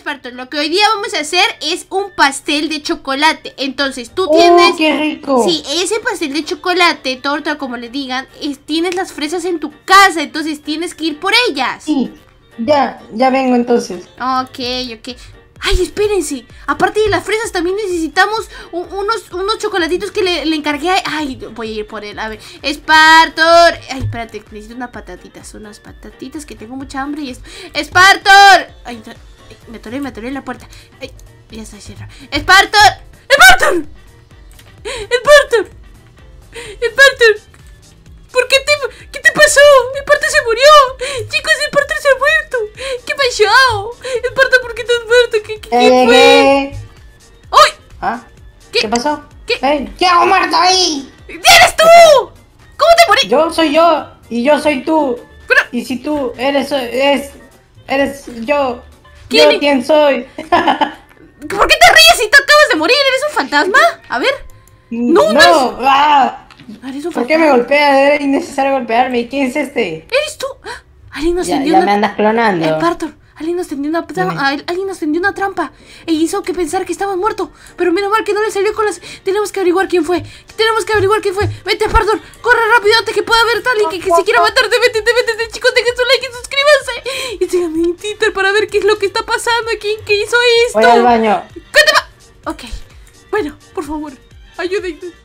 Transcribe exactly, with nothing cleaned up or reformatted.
Spartor, lo que hoy día vamos a hacer es un pastel de chocolate. Entonces, tú ¡Oh, tienes... qué rico! Sí, ese pastel de chocolate, torta, como le digan, es, tienes las fresas en tu casa, entonces tienes que ir por ellas. Sí, ya, ya vengo entonces. Ok, ok. Ay, espérense. Aparte de las fresas, también necesitamos un, unos, unos chocolatitos que le, le encargué a... Ay, voy a ir por él. A ver, Spartor. Ay, espérate, necesito unas patatitas. Unas patatitas que tengo mucha hambre y es... ¡Spartor! Ay, me atoré, me atoré en la puerta. Ay, ya está cerrado. ¡Spartor! ¡Spartor! ¡Spartor! ¡Spartor! ¿Por qué te... ¿Qué te pasó? ¡Spartor se murió! Chicos, Spartor se ha muerto. ¿Qué pasó? Spartor, ¿por qué te has muerto? ¿Qué, qué, qué fue? ¡Uy! ¿Ah? ¿Qué? ¿Qué pasó? ¿Qué? Hey, ¿qué hago muerto ahí? ¡Eres tú! ¿Cómo te morí? Yo soy yo y yo soy tú. Pero... Y si tú eres... eres, eres yo. ¿Quién ¿Yo es? quién soy? ¿Por qué te ríes si tú acabas de morir? ¿Eres un fantasma? A ver. No, no. ¡Ah! ¿Eres un ¿Por fantasma? qué me golpeas? Era innecesario golpearme. ¿Quién es este? ¿Eres tú? Alguien nos Ya, tendió ya una... me andas clonando. Spartor, alguien nos tendió una... Dime. Alguien nos tendió una trampa e hizo que pensar que estabas muerto. Pero menos mal que no le salió con las... Tenemos que averiguar quién fue. Tenemos que averiguar quién fue. Vete, Spartor, corre rápido antes que pueda haber alguien que, que se quiera matarte. Vete, vete, vete, chicos, dejen su like y suscríbanse. Y síganme en Twitter para ver qué es lo que está pasando. ¿Quién que hizo esto? Voy al baño. ¿Qué te va? Ok, bueno, por favor, ayúdenme.